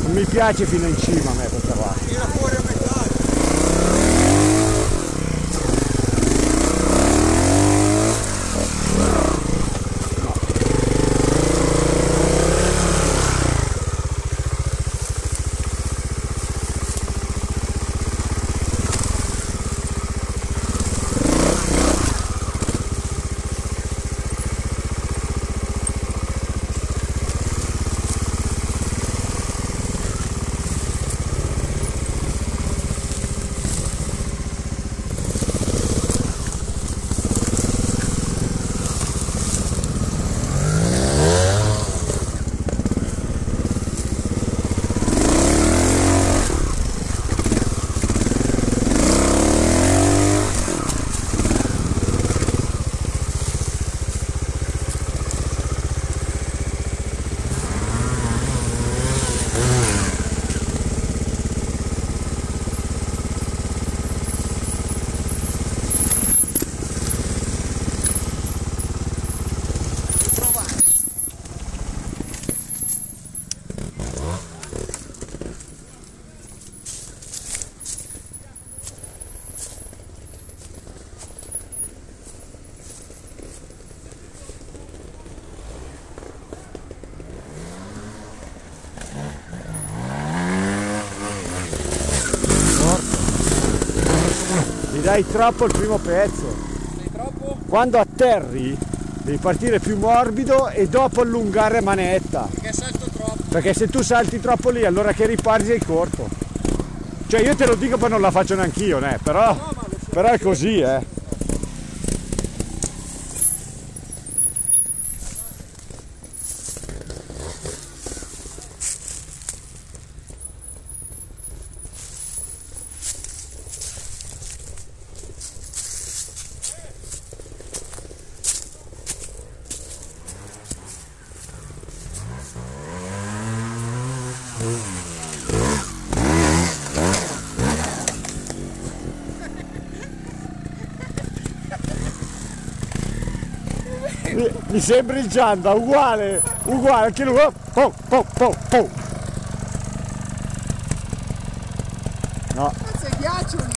Non mi piace fino in cima a me questa qua. Tira fuori a metà. Mi dai troppo il primo pezzo. Sei troppo? Quando atterri devi partire più morbido e dopo allungare manetta. Perché salto troppo. Perché se tu salti troppo lì, allora che riparti sei corto. Cioè io te lo dico, poi non la faccio neanch'io, però, No, ma lo so. però è così, Mi sembra il Gianda, uguale, anche lui. No. Cazzo è ghiaccio lì.